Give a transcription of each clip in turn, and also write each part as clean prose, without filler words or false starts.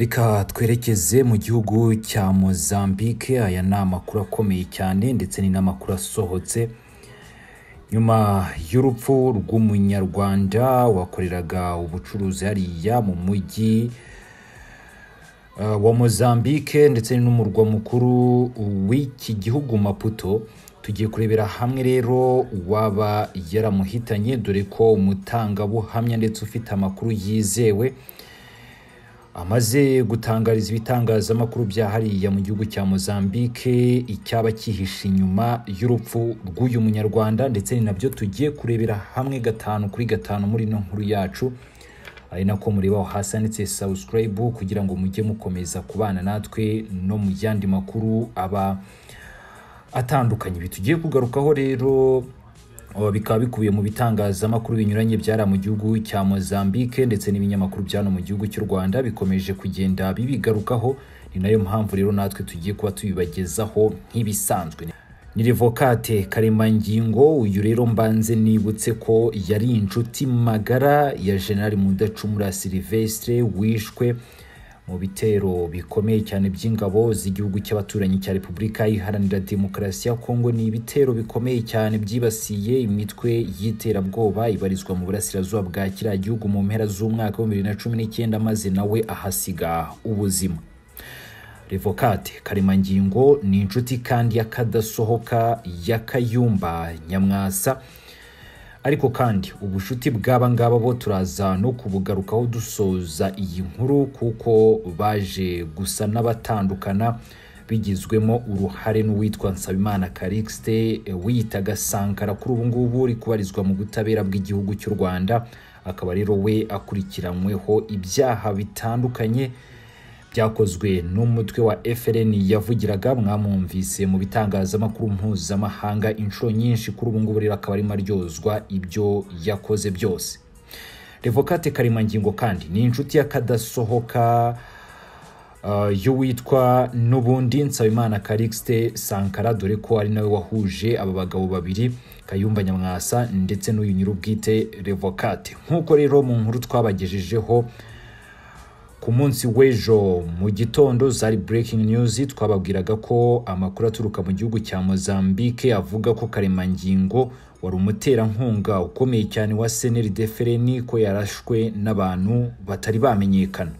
Reka twerekeze mu gihugu cya Mozambique. Aya ni amakuru akomeye cyane ndetse ni n'amakuru asohotse nyuma y'urupfu rw'Umunyarwanda wakoreraga ubucuruzi hariya mu mujyi wa Mozambique ndetse n'umurwa mukuru w'iki gihugu Maputo. Tugiye kurebera hamwe rero waba yaramuhitanye, dore ko umutangabuhamya ndetse ufite amakuru yizewe amaze gutangariza ibitangazamakuru bya hariya mu gihugu cya Mozambique icyaba cyihishe inyuma y'urupfu rw'uyu Munyarwanda, ndetse ni nabyo tugiye kurebera hamwe 5 kuri 5 muri no nkuru yacu. Ari nako mureba hasi handitse subscribe kugira ngo mujye mukomeza kubana natwe no mu yandi makuru aba atandukanye. Bitugiye kugarukaho rero bikaba bikubiye mu bitangazamakuru binyuranye byara mu gihugu cya Mozambique ndetse n'ibinyamakuru byano mu gihugu cy'u Rwanda bikomeje kugenda bibigarukaho. Ni nayo mpamvu rero natwe tugiye kuba tubibagezaho nk'ibisanzwe. Ni revokate karemangingo uyu rero mbanze nibutse ko yari inshuti magara ya General Mudacumura Silvestre wishwe mu bitero bikomeye cyane by'ingabo z'igihugu cy'abaturanyi cya Repubulika Iharanira Demokarasi ya Kongo. Ni ibitero bikomeye cyane byibasiye imitwe y'iterabwoba ibarizwa mu burasirazuba bwa kiriya gihugu mu mpera z'umwaka wa 2019 maze nawe ahasiga ubuzima. Revokate karemangingo ni inshuti kandi yakadasohoka ya Kayumba Nyamwasa, ariko kandi ubushuti bw'aba ngaba bo turaza no kubugarukaho dusoza iyi nkuru kuko baje gusa n'abatandukana bigizwemo uruhare n'uwitwa Nsabimana Calixte wiyitaga Sankara kuri ubu ngubu uri kubarizwa mu butabera bw'igihugu cy'u Rwanda. Akaba rero we akurikiranyweho ibyaha bitandukanye byakozwe n'umutwe wa FLN yavugiraga, mwamumvise mu bitangazamakuru mpuzamahanga inshuro nyinshi. Kuri ubu ngubu rero akaba arimo aryozwa ibyo yakoze byose. Revokate karemangingo kandi ni inshuti yakadasohoka y'uwitwa n'ubundi Nsabimana Calixte Sankara, dore ko ari nawe wahuje aba bagabo babiri Kayumba Nyamwasa ndetse n'uyu nyirubwite Revokate. Nkuko rero mu nkuru twabagejejeho ku munsi w'ejo mu gitondo zari breaking news, twababwiraga ko amakuru aturuka mu gihugu cya Mozambique avuga ko karemangingo wari umuterankunga ukomeye cyane wa CNL FLN ko yarashwe n'abantu batari bamenyekana.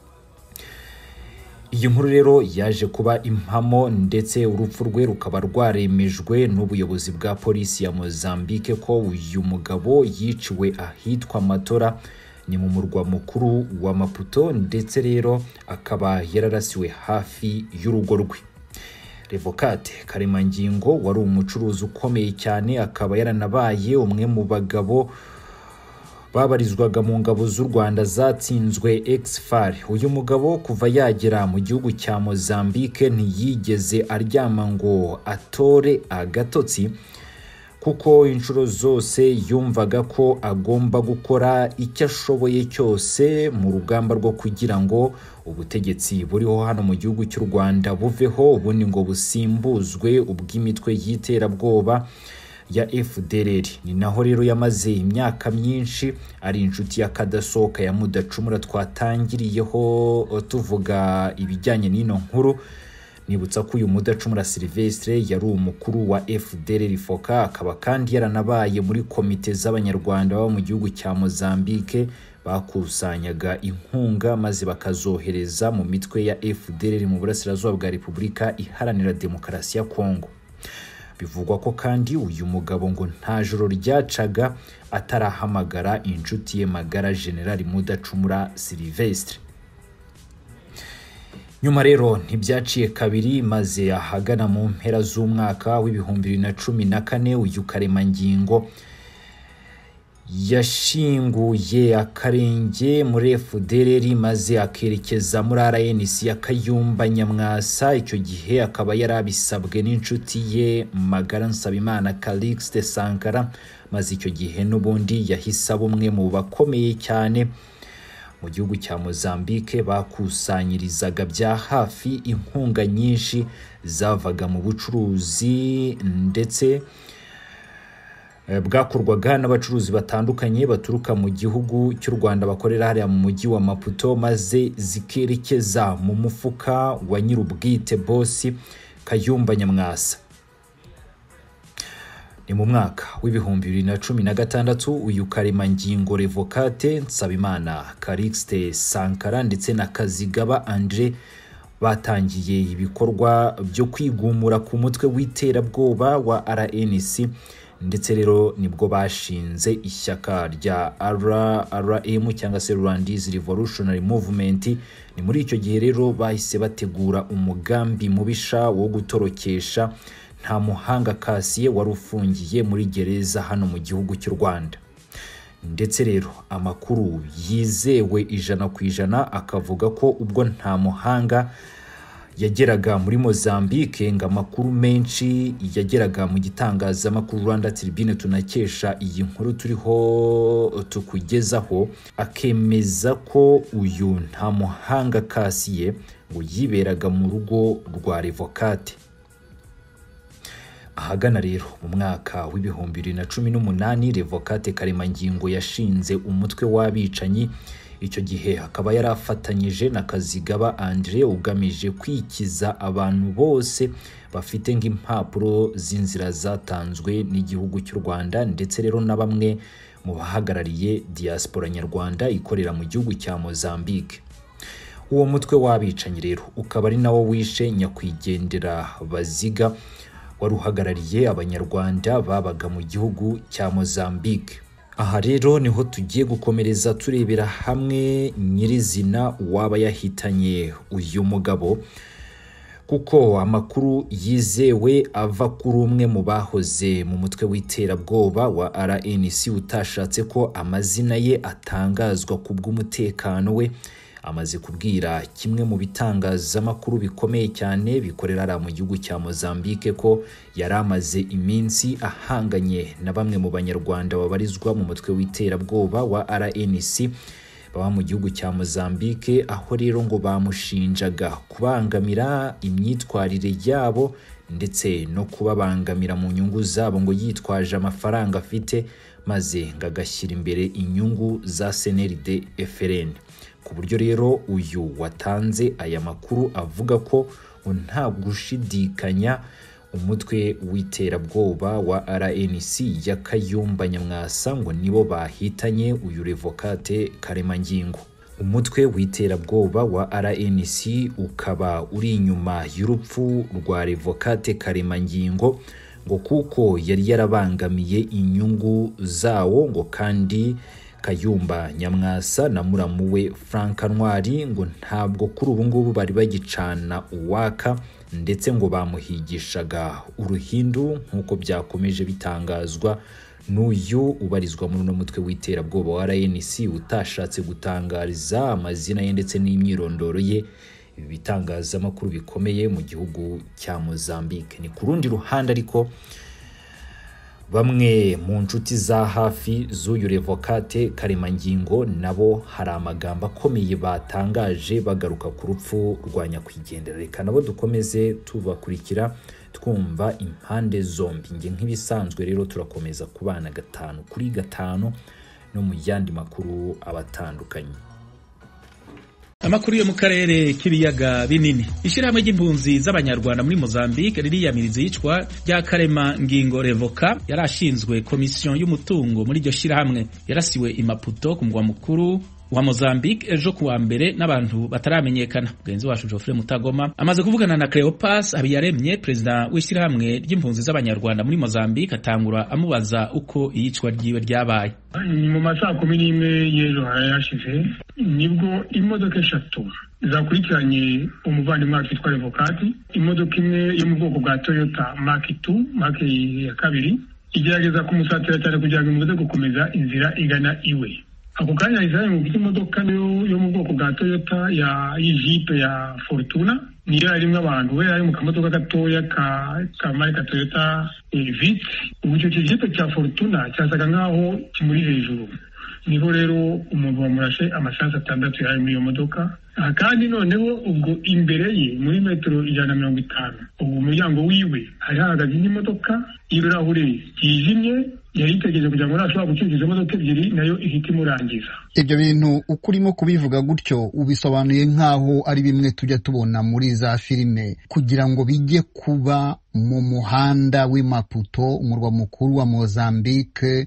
Iyi nkuru rero yaje kuba impamo ndetse urupfu rwe rukaba rwaremejwe n'ubuyobozi bwa polisi ya Mozambique ko uyu mugabo yiciwe ahitwa Matora, ni mu murwa mukuru wa Maputo, ndetse rero akaba yararasiwe hafi y'urugo rwe. Revokate karemangingo wari umucuruzi ukomeye cyane, akaba yaranabaye umwe mu bagabo babarizwaga mu ngabo z'u Rwanda zatsinzwe exfar. Uyu mugabo kuva yagera mu gihugu cya Mozambique ntiyigeze aryama ngo atore agatotsi, kuko inshuro zose yumvaga ko agomba gukora icyo ashoboye cyose mu rugamba rwo kugira ngo ubutegetsi buriho hano mu gihugu cy'u Rwanda buveho, ubundi ngo busimbuzwe ubw'imitwe y'iterabwoba ya FDLR. Ni naho rero yamaze imyaka myinshi ari inshuti yakadasohoka ya Mudacumura twatangiriyeho tuvuga ibijyanye n'ino nkuru. Nibutsa ko uyu Mudacumura Silvestre yari umukuru wa FDLR Foka, akaba kandi yaranabaye muri komite z'abanyarwanda baba mu gihugu cya Mozambique bakusanyaga inkunga maze bakazohereza mu mitwe ya FDLR mu burasirazuba bwa Repubulika Iharanira Demokarasi ya Kongo. Bivugwa ko kandi uyu mugabo ngo nta joro ryacaga atarahamagara inshuti ye magara General Mudacumura Silvestre. Nyuma rero ntibyaciye kabiri, maze ahagana mu mpera z'umwaka w'2014 uyu karemangingo yashinguye akarenge muri FDLR maze akerekeza muri RNC ya Kayumba Nyamwasa. Icyo gihe akaba yarabisabwe n'inshuti ye magara Nsabimana Calixte Sankara, maze icyo gihe n'ubundi yahisaba umwe mu bakomeye cyane mu gihugu cya Mozambique bakusanyirizaga bya hafi inkunga nyinshi zavaga mu bucuruzi ndetse bwakorwaga n'abacuruzi batandukanye baturuka mu gihugu cy'u Rwanda bakorera hariya mu mujyi wa Maputo maze zikerekeza mu mufuka wa nyirubwite boss Kayumba Nyamwasa. Ni mu mwaka w'ibihumbi 2016 uyu Karemangingo Revocate Nsabimana Calixte Sankara ndetse na Kazigaba Andre batangiye ibikorwa byo kwigumura ku mutwe w'iterabwoba wa RNC, ndetse rero nibwo bashinze ishyaka rya RRM cyangwa se Rwandese Revolutionary Movement. Ni muri icyo gihe rero bahise bategura umugambi mubisha wo gutorokesha nta muhanga Kasiye wari ufungiye muri gereza hano mu gihugu cy'u Rwanda. Ndetse rero amakuru yizewe 100% akavuga ko ubwo nta muhanga yageraga muri Mozambique ngo amakuru menshi yageraga mu gitangazamakuru Rwanda Tribune tunakesha iyi nkuru turiho tukugezaho, akemeza ko uyu nta muhanga Kasiye ngo yiberaga mu rugo rwa Revocate. Ahagana rero mu mwaka w'ibihumbi 2018 Revocate Karemangingo yashinze umutwe w'abicanyi. Icyo gihe akaba yarafatanyije na Kazigaba Andre ugamije kwikiza abantu bose bafite nk'impapuro z'inzira zatanzwe n'igihugu cy'u Rwanda, ndetse rero na bamwe mu bahagarariye diaspora nyarwanda ikorera mu gihugu cya Mozambique. Uwo mutwe w'abicanyi rero ukaba ari nawo wishe nyakwigendera Baziga wari uhagarariye abanyarwanda babaga mu gihugu cya Mozambique. Aha rero niho tugiye gukomereza turebera hamwe nyirizina waba yahitanye uyu mugabo, kuko amakuru yizewe ava kuri umwe mu bahoze mu mutwe w'iterabwoba wa RNC utashatse ko amazina ye atangazwa kubw'umutekano we, amaze kubwira kimwe mu bitangazamakuru bikomeye cyane bikorera mu gihugu cya Mozambique ko yari amaze iminsi ahanganye na bamwe mu banyarwanda babarizwa mu mutwe w'iterabwoba wa RNC baba mu gihugu cya Mozambique, aho rero ngo bamushinjaga kubangamira imyitwarire yabo ndetse no kubabangamira mu nyungu zabo, ngo yitwaje amafaranga afite maze ngagashyira imbere inyungu za CNRD FRN. Ku buryo rero uyu watanze aya makuru avuga ko nta gushidikanya umutwe w'iterabwoba wa RNC ya Kayumba Nyamwasa ngo nibo bahitanye uyu Revocate Karemangingo. Umutwe w'iterabwoba wa RNC ukaba uri inyuma y'urupfu rwa Revocate Karemangingo ngo kuko yari yarabangamiye inyungu zawo, ngo kandi Kayumba Nyamwasa na muramu we Frank Ntwari ngo ntabwo kuri ubu ngubu bari bagicana uwaka, ndetse ngo bamuhigishaga uruhindu nk'uko byakomeje bitangazwa n'uyu ubarizwa muri uno mutwe w'iterabwoba wa RNC utashatse gutangariza amazina ye ndetse n'imyirondoro ye ibi bitangazamakuru bikomeye mu gihugu cya Mozambique. Ni ku rundi ruhande ariko bamwe mu nshuti za hafi z'uyu Revocate Karemangingo nabo hari amagambo akomeye batangaje bagaruka ku rupfu rwa nyakwigendera. Reka nabo dukomeze tubakurikira twumva impande zombi. Nge nk'ibisanzwe rero turakomeza kubana 5 kuri 5 no mu yandi makuru abatandukanye. Amakuru yo mu karere k'ibiyaga binini. Ishirahamwe ry'impunzi z'abanyarwanda muri Mozambique ririyamiriza yicwa rya Karemangingo Revoka yarashinzwe komisiyo y'umutungo muri iryo shirahamwe. Yarasiwe i Maputo ku mugwa mukuru wa Mozambique ejo kuwa mbere n'abantu bataramenyekana. Mugenzi wacu Geoffrey Mutagoma amaze kuvugana na Cleopas Habiyaremye, president w'ishirahamwe ry'impunzi z'abanyarwanda muri Mozambique, atangura amubaza uko iyicwa ryiwe ryabaye. Mu masaha 11 y'ejo harayashize nibwo imodoka 3 zakurikiranye umuvandimwe wacu witwa Revocate. Imodoka imwe yo mu bwoko bwa Toyota Mark 2 Mark ya kabiri igerageza kumusatira cyane kugira ngo imuze gukomeza inzira igana iwe. Ako kanya izaye mu imodoka yo mu bwoko bwa Toyota ya Jeep ya Fortuna niyo yarimo abantu, we ari mu kamodoka gatoya ka marka Toyota Vitz. Uburyo Jeep cya Fortuna cyasaga nkaho kimuri hejuru, niho rero umuntu wamurashe amasasu 6 yari muri iyo modoka. Kandi noneho ubwo imbere ye muri metero 150 ubwo umuryango wiwe hari hahagaze imodoka y'ibirahure yijimye yari itegereje kugira ngo nashobora gucuruza imodoka ebyiri nayo ihita imurangiza. Ibyo bintu uko urimo kubivuga gutyo ubisobanuye nk'aho ari bimwe tujya tubona muri za filime, kugira ngo bijye kuba mu muhanda w'i Maputo, umurwa mukuru wa Mozambique,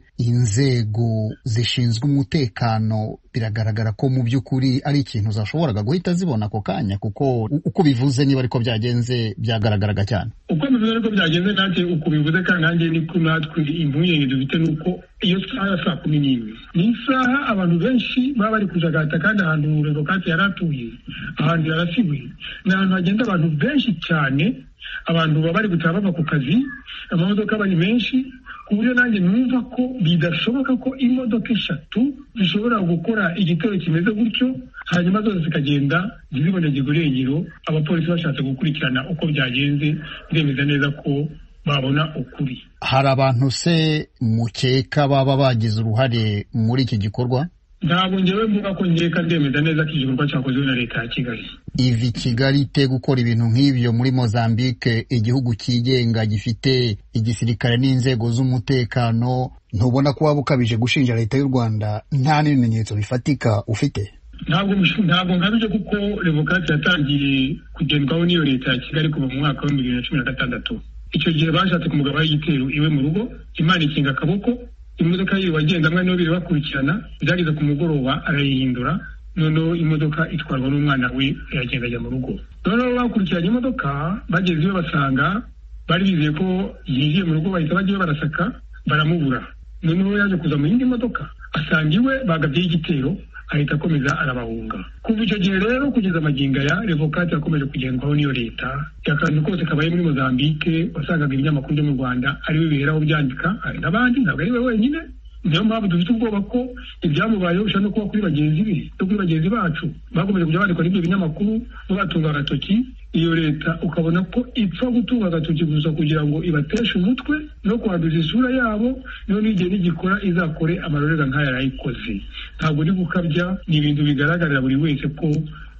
inzego zishinzwe umutekano biragaragara ko mu by'ukuri ari ikintu zashoboraga guhita zibona ako kanya, kuko uko bivuze niba ariko byagenze byagaragaraga cyane. Uko bivuze ariko byagenze nanjye uko bivuze kandi nanjye niko natwe impungenge dufite nuko iyo saha ya saa 11 ni isaha abantu benshi baba bari kujagata, kandi ahantu revokati yaratuye ahantu yarasibuye ni ahantu hagenda abantu benshi cyane, abantu baba bari gutaha bava ku kazi, amamodoka bari menshi, ku buryo nanjye numva ko bidashoboka ko imodoka 3 zishobora gukora igitero kimeze gutyo hanyuma zose zikagenda ziboneye urengero, abapolisi bashatse gukurikirana uko byagenze bemeza neza ko babona ukuri. Hari abantu se mukeka baba bagize uruhare muri iki gikorwa? Ntabwo njyewe mvuga ko nkeka, ndemeza neza ko igikorwa cyakozwe na leta ya Kigali. Ivi Kigali ite gukora ibintu nk'ibyo muri Mozambique, igihugu cyigenga gifite igisirikare n'inzego z'umutekano, ntubona ko waba ukabije gushinja leta y'u Rwanda nta n'ibimenyetso bifatika ufite? Ntabwo nkabije, kuko revokati yatangiye kugendwaho n'iyo leta ya Kigali kuva mu mwaka wa 2016. Icyo gihe bashatse kumugaba igitero iwe mu rugo, Imana ikinga akaboko, imodoka ye wagendamwe n'obiri bakurikirana, byageze ku mugoroba arayihindura, noneho imodoka itwarwa n'umwana we yagenda ajya mu rugo. Noneho bakurikiranye imodoka, bageze iwe basanga bari bizeye ko yinjiye mu rugo, bahita bajya barasaka baramubura. Noneho yaje kuza mu yindi modoka asanga iwe bagabyeho igitero, ahita akomeza arabahunga. Kuva icyo gihe rero kugeza magingo ya revokati yakomeje kugendwaho n'iyo leta. Akantu kose kabaye muri Mozambique wasangaga ibinyamakuru byo mu Rwanda ari we biheraho byandika, hari n'abandi, ntabwo ari we wenyine. Niyo mpamvu dufite ubwoba ko ibyamubayeho bishobora no kuba kuri bagenzi be no kuri bagenzi bacu bakomeje kujya bandikwa n'ibyo binyamakuru batunga agatoki iyo leta, ukabona ko ipfa gutunga agatoki gusa kugira ngo ibateshe umutwe no kwanduza isura yabo, niyo n'igihe n'igikora izakore amarorerwa nk'aya yarayikoze. Ntabwo uri gukabya, ni ibintu bigaragarira buri wese ko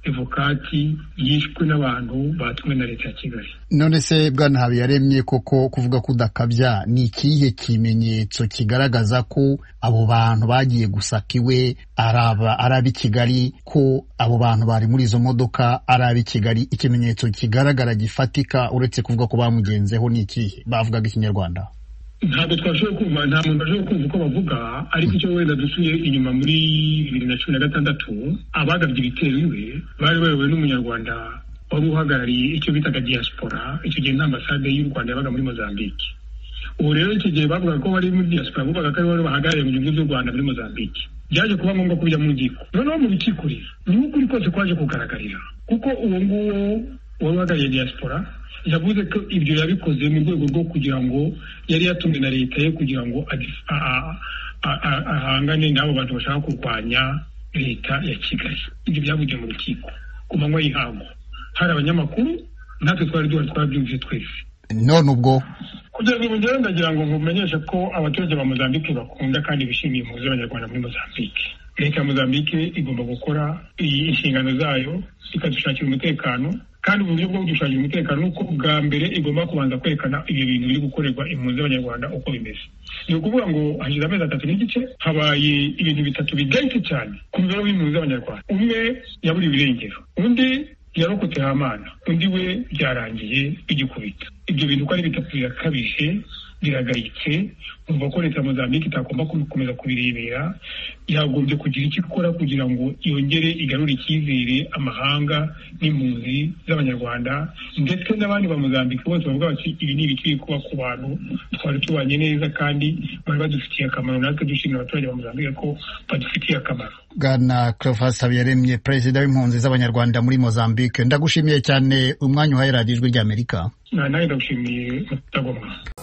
evokati yishwe n'abantu batumwe na leta ya Kigali. None se Bwana Habiyaremye, koko kuvuga ko udakabya, ni ikihe kimenyetso kigaragaza ko abo bantu bagiye gusaka iwe arabi Kigali, ko abo bantu bari muri izo modoka arabi Kigali? Ikimenyetso kigaragara gifatika uretse kuvuga ko bamugenzeho ni ikihe? Bavugaga Ikinyarwanda? Ntabwo twashoboye kumva, nta muntu ashoboye kumva uko bavuga, ariko icyo wenda dusuye inyuma muri 2016 abagabye ibitero iwe bari bayobowe n'Umunyarwanda wari uhagarariye icyo bitaga diaspora. Icyo gihe n'ambasade y'u Rwanda yabaga muri Mozambique. Ubu rero icyo gihe bavuga ko bari muri diaspora, bavuga ko ari bari bahagarariye mu gihugu cy'u Rwanda muri Mozambique. Byaje kuba ngombwa kujya mu rukiko. Noneho mu rukiko rero niho ukuri kose kwaje kugaragarira, kuko uwo nguwo wari uhagarariye diaspora yavuze ko ibyo yabikoze mu rwego rwo kugira ngo yari yatumwe na leta ye kugira ngo ahangane n'abo bantu bashaka kurwanya leta ya Kigali. Ibyo byavugiye mu rukiko ku manywa y'ihangu, hari abanyamakuru, natwe twari twabyumvise twese. None ubwo kugeza ubu njyewe ndagira ngo nkumenyeshe ko abaturage ba Mozambique bakunda kandi bishimiye impunzi z'Abanyarwanda muri Mozambique. Leta ya Mozambique igomba gukora inshingano zayo, ikadushakira umutekano, kandi uburyo bwo gushakira umutekano nuko bwa mbere igomba kubanza kwerekana ibyo bintu biri gukorerwa impunzi z'Abanyarwanda uko bimeze. Ni ukuvuga ngo hashize amezi 3 n'igice habaye ibintu bitatu bigayitse cyane ku mibereho y'impunzi z'Abanyarwanda. Umwe yaburiwe irengero, undi yarokotse hamana, undi we byarangiye igikubita. Ibyo bintu uko ari bitatu birakabije, biragayitse. Umva ko leta ya Mozambique itagomba gukomeza kubirebera, yagombye kugira icyo ikora kugira ngo yongere igarure icyizere amahanga n'impunzi z'Abanyarwanda, ndetse n'abandi ba Mozambique bose bavuga bati ibi ni ibikwiye kuba ku bantu twari tubanye neza kandi bari badufitiye akamaro, natwe dushimira abaturage ba Mozambique ko badufitiye akamaro. Bwana Habiyaremye, perezida w'impunzi z'Abanyarwanda muri Mozambique, ndagushimiye cyane umwanya uhaye radiyo Ijwi ry'Amerika. Nawe ndagushimiye Mutagomwa.